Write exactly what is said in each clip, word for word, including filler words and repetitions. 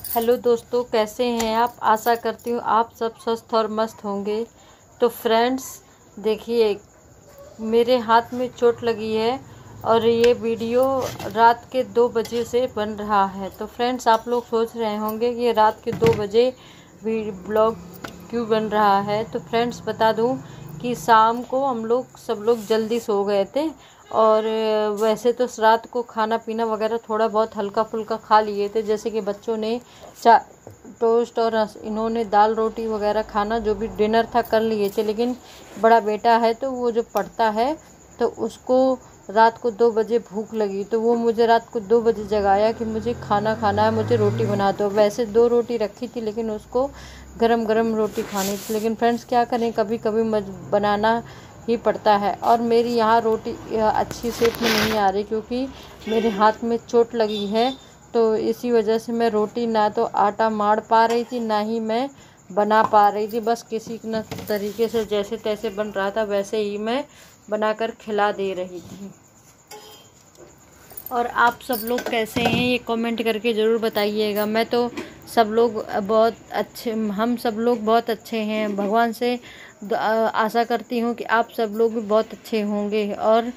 Hello दोस्तों, कैसे हैं आप। आशा करती हूँ आप सब स्वस्थ और मस्त होंगे। तो फ्रेंड्स देखिए, मेरे हाथ में चोट लगी है और ये वीडियो रात के दो बजे से बन रहा है। तो फ्रेंड्स आप लोग सोच रहे होंगे कि रात के दो बजे ब्लॉग क्यों बन रहा है। तो फ्रेंड्स बता दूं कि शाम को हम लोग सब लोग जल्दी सो गए थे और वैसे तो रात को खाना पीना वगैरह थोड़ा बहुत हल्का फुल्का खा लिए थे, जैसे कि बच्चों ने चा टोस्ट और इन्होंने दाल रोटी वगैरह खाना जो भी डिनर था कर लिए थे। लेकिन बड़ा बेटा है तो वो जो पढ़ता है तो उसको रात को दो बजे भूख लगी, तो वो मुझे रात को दो बजे जगाया कि मुझे खाना खाना है, मुझे रोटी बना दो। वैसे दो रोटी रखी थी लेकिन उसको गरम गरम रोटी खानी थी। लेकिन फ्रेंड्स क्या करें, कभी कभी बनाना ही पड़ता है। और मेरी यहाँ रोटी अच्छी शेप में नहीं आ रही क्योंकि मेरे हाथ में चोट लगी है, तो इसी वजह से मैं रोटी ना तो आटा माड़ पा रही थी ना ही मैं बना पा रही थी। बस किसी न तरीके से जैसे तैसे बन रहा था वैसे ही मैं बनाकर खिला दे रही थी। और आप सब लोग कैसे हैं ये कमेंट करके ज़रूर बताइएगा। मैं तो सब लोग बहुत अच्छे, हम सब लोग बहुत अच्छे हैं। भगवान से आशा करती हूँ कि आप सब लोग भी बहुत अच्छे होंगे और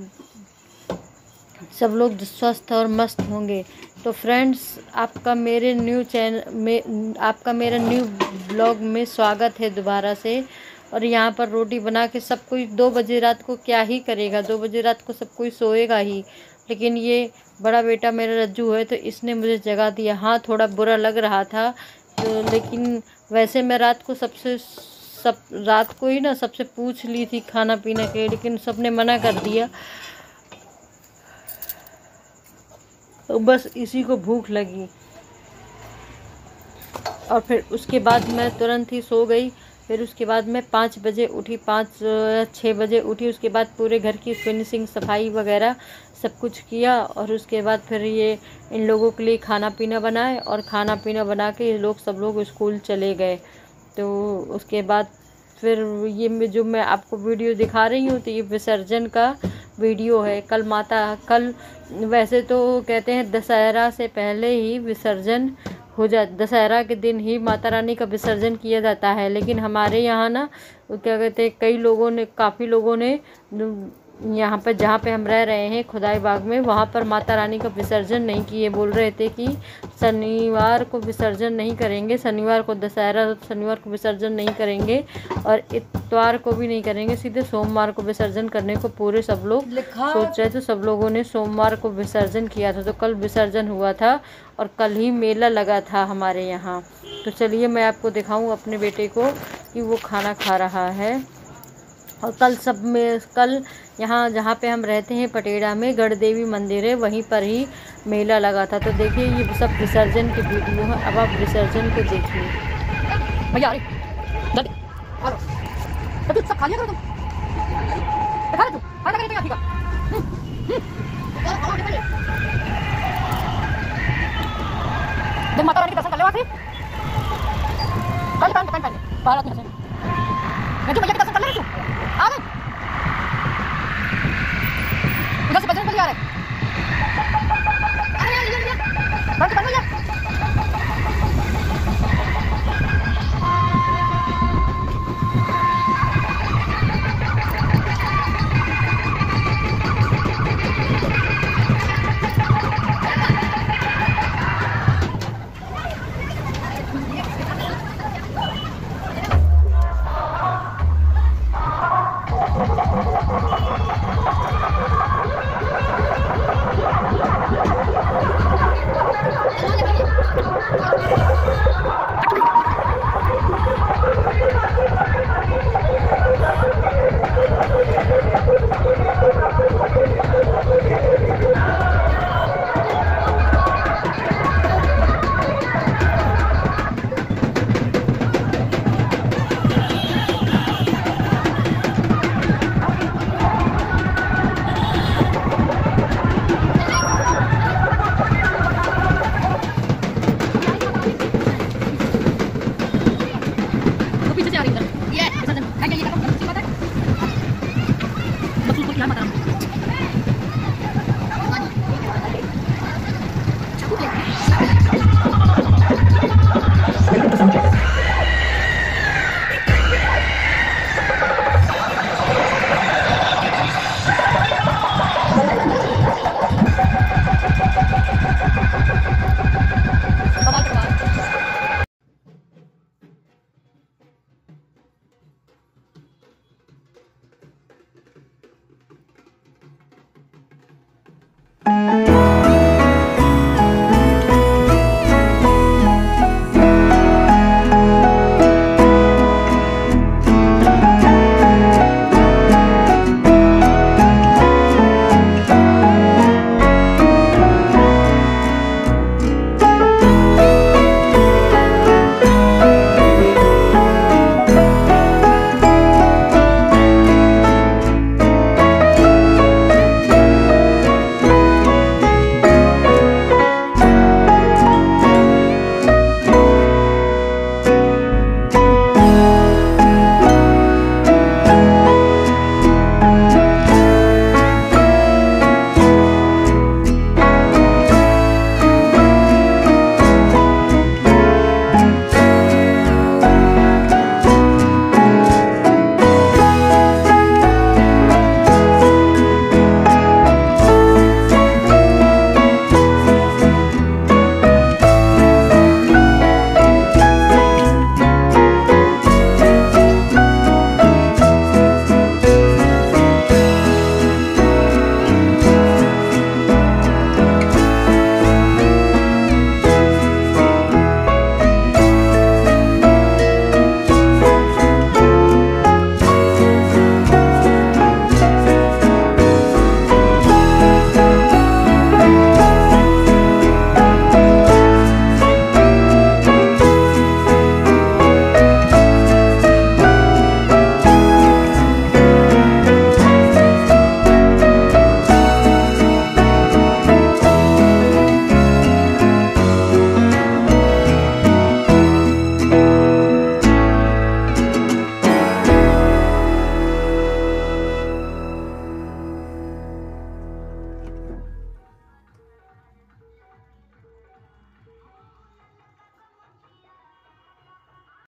सब लोग स्वस्थ और मस्त होंगे। तो फ्रेंड्स आपका मेरे न्यू चैनल में आपका मेरा न्यू ब्लॉग में स्वागत है दोबारा से। और यहाँ पर रोटी बना के सब कोई दो बजे रात को क्या ही करेगा, दो बजे रात को सब कोई सोएगा ही। लेकिन ये बड़ा बेटा मेरा रज्जू है तो इसने मुझे जगा दिया। हाँ थोड़ा बुरा लग रहा था तो, लेकिन वैसे मैं रात को सबसे सब रात को ही ना सबसे पूछ ली थी खाना पीने के, लेकिन सबने मना कर दिया। तो बस इसी को भूख लगी और फिर उसके बाद मैं तुरंत ही सो गई। फिर उसके बाद मैं पाँच बजे उठी, पाँच छः बजे उठी। उसके बाद पूरे घर की फिनिशिंग सफाई वगैरह सब कुछ किया और उसके बाद फिर ये इन लोगों के लिए खाना पीना बनाए और खाना पीना बना के ये लोग सब लोग स्कूल चले गए। तो उसके बाद फिर ये जो मैं आपको वीडियो दिखा रही हूँ तो ये विसर्जन का वीडियो है। कल माता कल वैसे तो कहते हैं दशहरा से पहले ही विसर्जन हो जा दशहरा के दिन ही माता रानी का विसर्जन किया जाता है। लेकिन हमारे यहाँ ना क्या कहते हैं, कई लोगों ने काफ़ी लोगों ने यहाँ पर जहाँ पे हम रह रहे हैं खुदाई बाग में, वहाँ पर माता रानी का विसर्जन नहीं किए। बोल रहे थे कि शनिवार को विसर्जन नहीं करेंगे, शनिवार को दशहरा, शनिवार को विसर्जन नहीं करेंगे और इतवार को भी नहीं करेंगे, सीधे सोमवार को विसर्जन करने को पूरे सब लोग सोच रहे थे। सब लोगों ने सोमवार को विसर्जन किया था। तो कल विसर्जन हुआ था और कल ही मेला लगा था हमारे यहाँ। तो चलिए मैं आपको दिखाऊँ अपने बेटे को कि वो खाना खा रहा है। और कल सब में कल यहाँ जहाँ पे हम रहते हैं पटेड़ा में गढ़देवी मंदिर है, वहीं पर ही मेला लगा था। तो देखिए ये सब विसर्जन की वीडियो है। अब आप विसर्जन को देखिए। भैया जल्दी तो तू सब खा लिया करो, तुम खा ले, तू खा ले ठीक है। जब माता रानी के दर्शन कर ले आखिरी कल टाइम टाइम पहले बारह दिन से मैं जो भैया के दर्शन कर ले तू आ गए उधर से बजरंग बली आ रहे। अरे यार ये ये बंद कर भैया